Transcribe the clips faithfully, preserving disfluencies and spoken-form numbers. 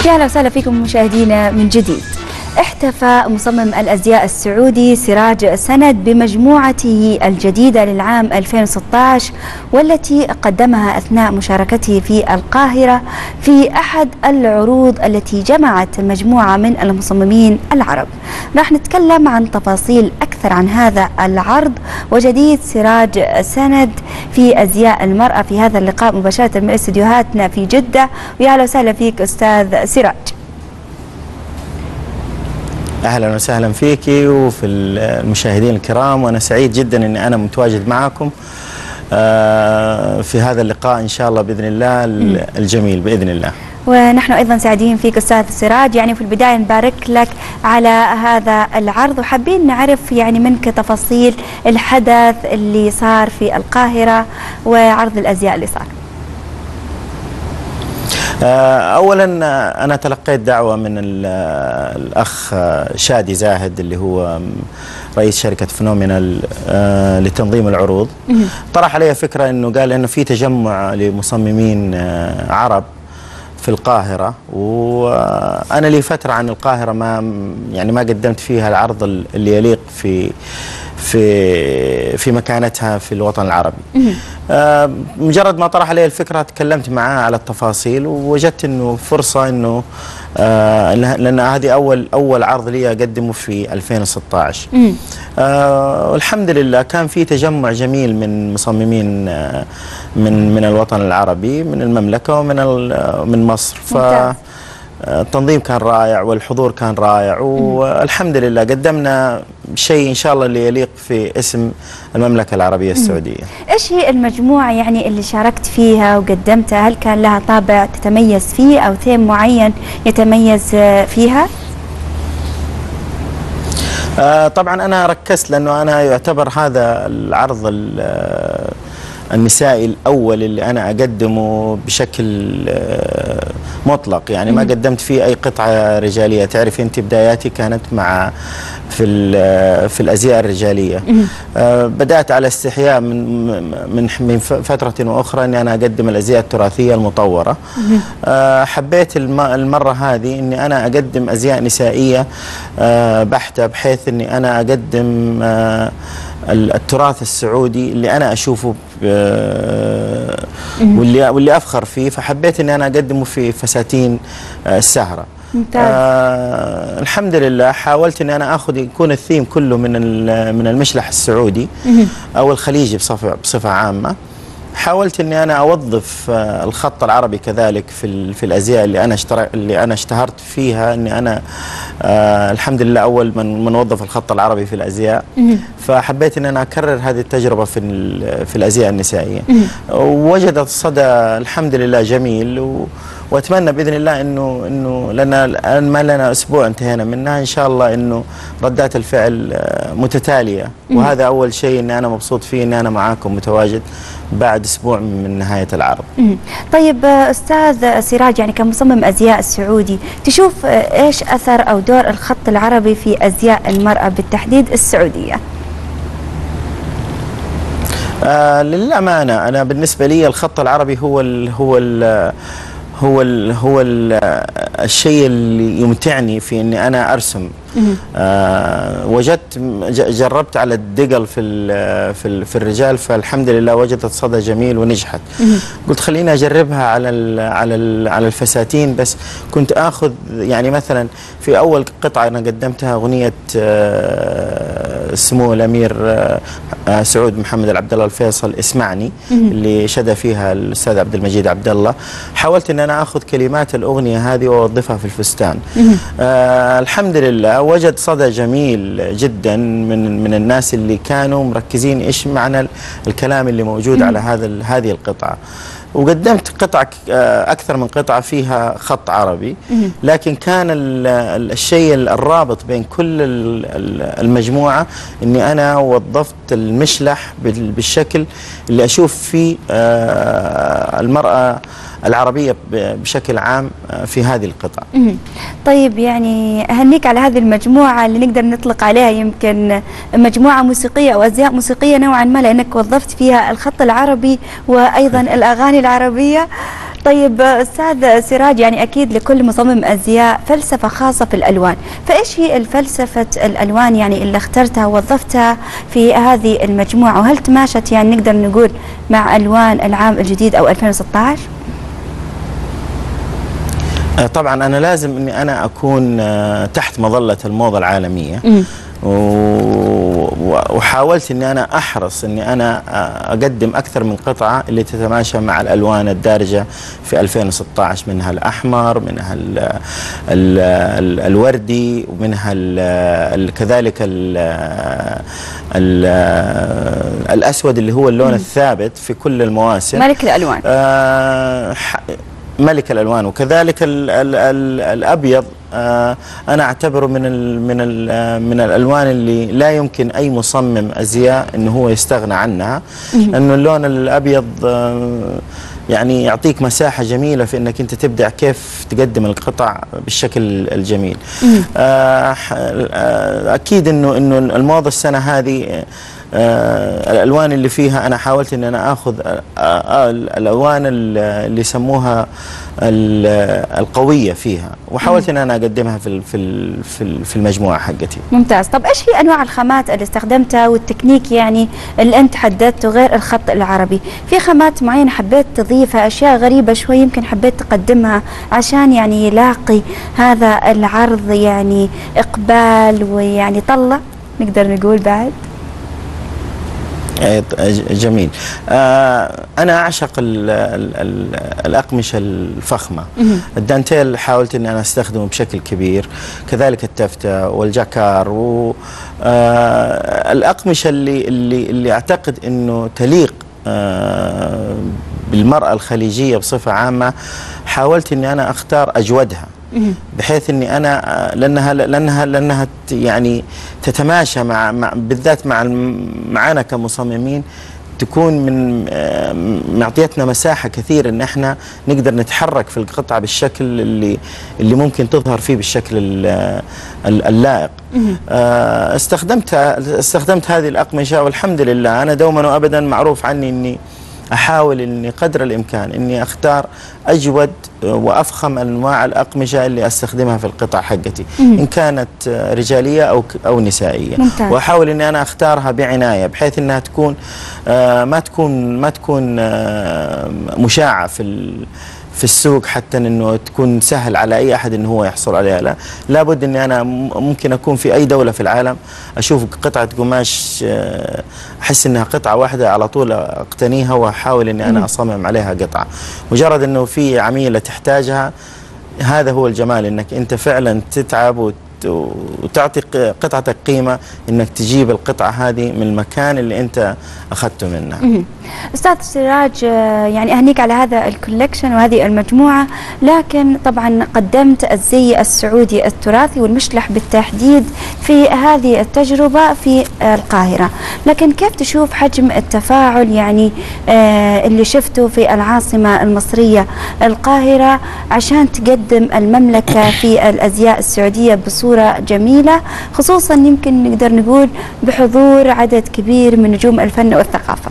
يا اهلا وسهلا فيكم مشاهدينا من جديد. احتفى مصمم الازياء السعودي سراج سند بمجموعته الجديدة للعام ألفين وستة عشر والتي قدمها أثناء مشاركته في القاهرة في أحد العروض التي جمعت مجموعة من المصممين العرب. راح نتكلم عن تفاصيل أكثر عن هذا العرض وجديد سراج سند في أزياء المرأة في هذا اللقاء مباشرة من استديوهاتنا في جدة. ويا اهلا وسهلا فيك أستاذ سراج. اهلا وسهلا فيكي وفي المشاهدين الكرام، وانا سعيد جدا اني انا متواجد معكم في هذا اللقاء ان شاء الله باذن الله الجميل باذن الله. ونحن ايضا سعيدين فيك استاذ سراج. يعني في البدايه نبارك لك على هذا العرض، وحابين نعرف يعني منك تفاصيل الحدث اللي صار في القاهره وعرض الازياء اللي صار. اولا انا تلقيت دعوه من الاخ شادي زاهد اللي هو رئيس شركه فينومينال لتنظيم العروض. طرح علي فكره انه قال انه في تجمع لمصممين عرب في القاهره، وانا لي فتره عن القاهره ما يعني ما قدمت فيها العرض اللي يليق في في في مكانتها في الوطن العربي. آه مجرد ما طرح علي الفكره تكلمت معاه على التفاصيل، ووجدت انه فرصه انه آه لان هذه اول اول عرض لي اقدمه في ألفين وستة عشر. آه والحمد لله كان في تجمع جميل من مصممين آه من من الوطن العربي، من المملكه ومن من مصر. ف التنظيم كان رائع والحضور كان رائع، والحمد لله قدمنا شيء إن شاء الله اللي يليق في اسم المملكة العربية السعودية. إيش هي المجموعة يعني اللي شاركت فيها وقدمتها؟ هل كان لها طابع تتميز فيه أو ثيم معين يتميز فيها؟ آه طبعا أنا ركزت لأنه أنا يعتبر هذا العرض النسائي الأول اللي أنا أقدمه بشكل مطلق، يعني ما قدمت فيه أي قطعة رجالية. تعرفي أنت بداياتي كانت مع في في الأزياء الرجالية. بدأت على استحياء من من من فترة وأخرى أني أنا أقدم الأزياء التراثية المطورة. حبيت المرة هذه أني أنا أقدم أزياء نسائية بحتة، بحيث أني أنا أقدم التراث السعودي اللي أنا أشوفه واللي واللي أفخر فيه. فحبيت أني أنا أقدمه في فساتين السهرة. آه الحمد لله حاولت اني انا اخذ يكون الثيم كله من من المشلح السعودي او الخليجي بصفه بصفه عامه. حاولت اني انا اوظف آه الخط العربي كذلك في في الازياء اللي انا اشترك اللي انا اشتهرت فيها، اني انا آه الحمد لله اول من من وظف الخط العربي في الازياء. فحبيت ان انا اكرر هذه التجربه في في الازياء النسائيه، ووجدت صدى الحمد لله جميل. و واتمنى باذن الله انه انه لنا ما لنا اسبوع انتهينا منها، ان شاء الله انه ردات الفعل متتاليه، وهذا اول شيء اني انا مبسوط فيه اني انا معاكم متواجد بعد اسبوع من نهايه العرض. طيب استاذ سراج، يعني كمصمم ازياء سعودي تشوف ايش اثر او دور الخط العربي في ازياء المراه بالتحديد السعوديه؟ آه للامانه انا بالنسبه لي الخط العربي هو ال هو ال هو ال هو ال الشيء اللي يمتعني في اني انا ارسم. آه وجدت جربت على الدقل في ال في ال في الرجال، فالحمد لله وجدت صدى جميل ونجحت. قلت خليني اجربها على ال على ال على الفساتين. بس كنت اخذ يعني مثلا في اول قطعه انا قدمتها اغنيه آه سمو الامير آه سعود محمد العبد الله الفيصل اسمعني، اللي شدى فيها الاستاذ عبد المجيد عبد الله. حاولت ان انا اخذ كلمات الاغنيه هذه واوظفها في الفستان. آه الحمد لله وجد صدى جميل جدا من من الناس اللي كانوا مركزين ايش معنى الكلام اللي موجود على هذا هذه القطعه. وقدمت قطعة أكثر من قطعة فيها خط عربي، لكن كان الشيء الرابط بين كل المجموعة أني أنا وظفت المشلح بالشكل اللي أشوف فيه المرأة العربية بشكل عام في هذه القطع. طيب يعني أهنيك على هذه المجموعة اللي نقدر نطلق عليها يمكن مجموعة موسيقية أو أزياء موسيقية نوعا ما، لأنك وظفت فيها الخط العربي وأيضا الأغاني العربية. طيب أستاذ سراج، يعني أكيد لكل مصمم أزياء فلسفة خاصة في الألوان، فإيش هي الفلسفة الألوان يعني اللي اخترتها ووظفتها في هذه المجموعة، وهل تماشت يعني نقدر نقول مع ألوان العام الجديد أو ألفين وستة عشر؟ طبعا أنا لازم أني أنا أكون تحت مظلة الموضة العالمية، م. وحاولت أني أنا أحرص أني أنا أقدم أكثر من قطعة اللي تتماشى مع الألوان الدارجة في ألفين وستة عشر، منها الأحمر، منها ال ال ال الوردي، ومنها ال كذلك ال ال الأسود اللي هو اللون م. الثابت في كل المواسم، ملك الألوان. آه ملك الألوان. وكذلك ال ال ال الأبيض آه أنا أعتبره من ال من ال من الألوان اللي لا يمكن أي مصمم أزياء إنه هو يستغنى عنها، لأنه اللون الأبيض آه يعني يعطيك مساحة جميلة في إنك أنت تبدع كيف تقدم القطع بالشكل الجميل. آه أكيد إنه إنه الموضة السنة هذه آه الألوان اللي فيها أنا حاولت إن أنا آخذ آه آه الألوان اللي يسموها القوية فيها، وحاولت إن أنا أقدمها في في في المجموعة حقتي. ممتاز. طب إيش هي أنواع الخامات اللي استخدمتها والتكنيك يعني اللي أنت حددته غير الخط العربي؟ في خامات معينة حبيت تضيفها، أشياء غريبة شوي يمكن حبيت تقدمها عشان يعني يلاقي هذا العرض يعني إقبال ويعني طلة نقدر نقول بعد؟ جميل. آه أنا أعشق ال ال ال الأقمشة الفخمة. الدانتيل حاولت أن أنا أستخدمه بشكل كبير، كذلك التفتة والجاكار، والأقمشة اللي, اللي, اللي أعتقد أنه تليق آه بالمرأة الخليجية بصفة عامة. حاولت أني أنا أختار أجودها، بحيث اني انا لانها لانها لانها يعني تتماشى مع, مع بالذات مع معنا كمصممين، تكون من معطيتنا مساحه كثير ان احنا نقدر نتحرك في القطعه بالشكل اللي اللي ممكن تظهر فيه بالشكل اللائق. استخدمت استخدمت هذه الاقمشه، والحمد لله انا دوما وابدا معروف عني اني أحاول إني قدر الإمكان إني أختار أجود وأفخم أنواع الأقمشة اللي أستخدمها في القطع حقتي، مم. إن كانت رجالية أو أو نسائية. ممتاز. وأحاول إني أنا أختارها بعناية بحيث إنها تكون آه ما تكون ما تكون آه مشاعة في في السوق، حتى انه تكون سهل على اي احد انه هو يحصل عليها. لا لابد اني انا ممكن اكون في اي دوله في العالم اشوف قطعه قماش احس انها قطعه واحده على طول اقتنيها، واحاول اني انا اصمم عليها قطعه. مجرد انه في عميله تحتاجها، هذا هو الجمال، انك انت فعلا تتعب وتعطي قطعتك قيمة، انك تجيب القطعة هذه من المكان اللي انت اخذته منها. استاذ سراج، يعني اهنيك على هذا الكولكشن وهذه المجموعة، لكن طبعا قدمت الزي السعودي التراثي والمشلح بالتحديد في هذه التجربة في القاهرة، لكن كيف تشوف حجم التفاعل يعني اللي شفته في العاصمة المصرية القاهرة عشان تقدم المملكة في الازياء السعودية بصورة جميلة، خصوصا يمكن نقدر نقول بحضور عدد كبير من نجوم الفن والثقافة؟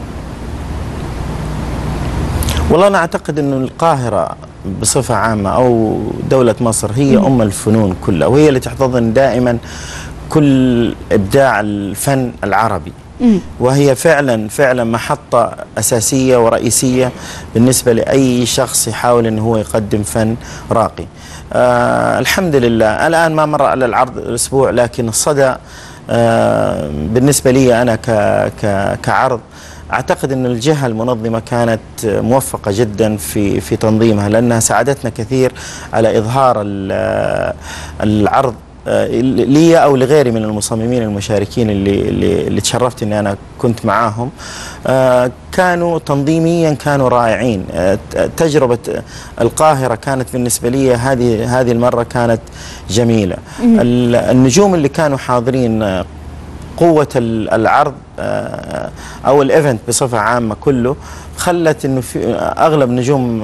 والله أنا أعتقد أن القاهرة بصفة عامة أو دولة مصر هي أم الفنون كلها، وهي اللي تحتضن دائما كل إبداع الفن العربي، وهي فعلا فعلا محطة أساسية ورئيسية بالنسبة لأي شخص يحاول أنه هو يقدم فن راقي. آه الحمد لله الآن ما مر على العرض الأسبوع، لكن الصدى آه بالنسبة لي أنا ك ك كعرض أعتقد أن الجهة المنظمة كانت موفقة جدا في في تنظيمها، لأنها ساعدتنا كثير على إظهار العرض لي أو لغيري من المصممين المشاركين اللي اللي, اللي تشرفت أني أنا كنت معاهم. كانوا تنظيميا كانوا رائعين. تجربة القاهرة كانت بالنسبة لي هذه هذه المرة كانت جميلة. النجوم اللي كانوا حاضرين، قوة العرض أو الإيفنت بصفة عامة كله خلت إنه في أغلب نجوم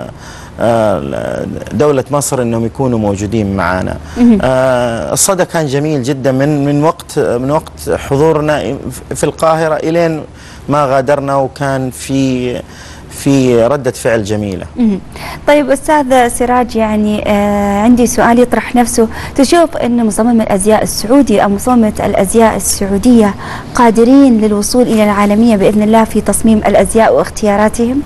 دولة مصر إنهم يكونوا موجودين معنا. الصدى كان جميل جدا من من وقت من وقت حضورنا في القاهرة إلين ما غادرنا، وكان في في ردة فعل جميلة. طيب أستاذ سراج، يعني آه عندي سؤال يطرح نفسه، تشوف أن مصمم الأزياء السعودي أو مصممة الأزياء السعودية قادرين للوصول إلى العالمية بإذن الله في تصميم الأزياء واختياراتهم؟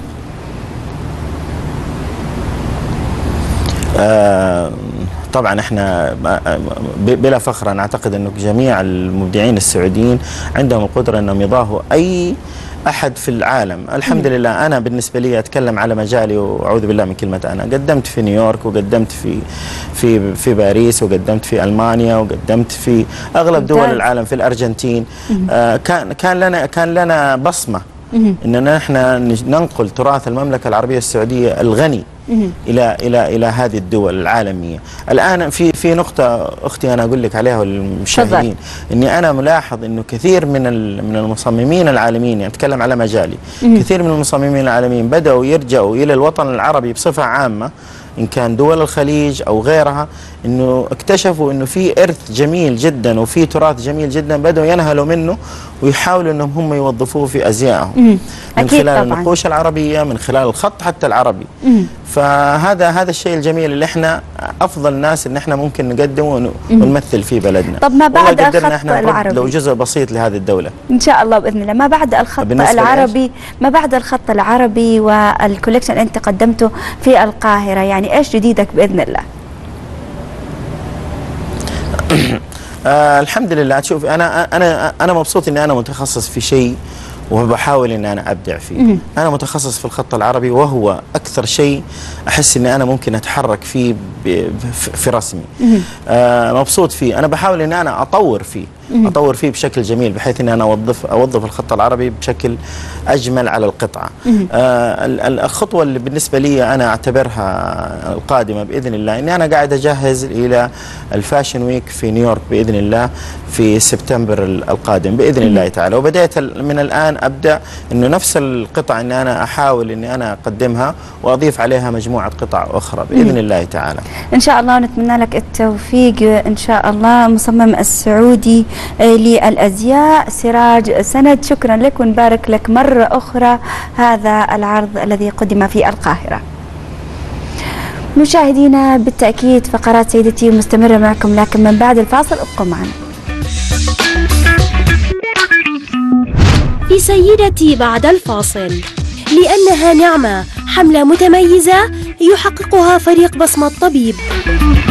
آه طبعا احنا بلا فخر انا اعتقد انه جميع المبدعين السعوديين عندهم القدره انهم يضاهوا اي احد في العالم. الحمد لله انا بالنسبه لي اتكلم على مجالي واعوذ بالله من كلمه انا، قدمت في نيويورك وقدمت في في في باريس وقدمت في المانيا وقدمت في اغلب دول العالم، في الارجنتين. آه كان كان لنا كان لنا بصمه اننا نحن ننقل تراث المملكه العربيه السعوديه الغني الى الى الى هذه الدول العالميه. الان في في نقطه اختي انا اقول لك عليها والمشاهدين، اني انا ملاحظ انه كثير من من المصممين العالميين، يعني اتكلم على مجالي، كثير من المصممين العالميين بداوا يرجعوا الى الوطن العربي بصفه عامه، إن كان دول الخليج أو غيرها، إنه اكتشفوا إنه في إرث جميل جدا وفي تراث جميل جدا بدأوا ينهلوا منه ويحاولوا إنهم هم يوظفوه في أزيائهم من خلال طبعاً. النقوش العربية، من خلال الخط حتى العربي. مم. فهذا هذا الشيء الجميل اللي احنا أفضل ناس إن احنا ممكن نقدمه ونمثل فيه بلدنا. طب ما بعد الخط احنا العربي لو جزء بسيط لهذه الدولة إن شاء الله بإذن الله. ما بعد الخط العربي ما بعد الخط العربي والكوليكشن اللي أنت قدمته في القاهرة، يعني إيش جديدك بإذن الله؟ آه الحمد لله. شوف انا انا انا مبسوط اني انا متخصص في شيء وبحاول اني انا ابدع فيه. انا متخصص في الخط العربي، وهو اكثر شيء احس اني انا ممكن اتحرك فيه في رسمي. آه مبسوط فيه. انا بحاول اني انا اطور فيه اطور فيه بشكل جميل، بحيث اني انا اوظف اوظف الخط العربي بشكل اجمل على القطعه. آه الخطوه اللي بالنسبه لي انا اعتبرها القادمه باذن الله، اني انا قاعد اجهز الى الفاشن ويك في نيويورك باذن الله في سبتمبر القادم باذن الله تعالى. وبدأت من الان ابدا انه نفس القطع اني انا احاول اني انا اقدمها واضيف عليها مجموعه قطع اخرى باذن الله تعالى. ان شاء الله نتمنى لك التوفيق ان شاء الله. مصمم السعودي للأزياء سراج سند، شكرا لك ونبارك لك مرة أخرى هذا العرض الذي قدم في القاهرة. مشاهدينا بالتأكيد فقرات سيدتي مستمرة معكم، لكن من بعد الفاصل ابقوا معنا. في سيدتي بعد الفاصل، لأنها نعمة، حملة متميزة يحققها فريق بصمة طبيب.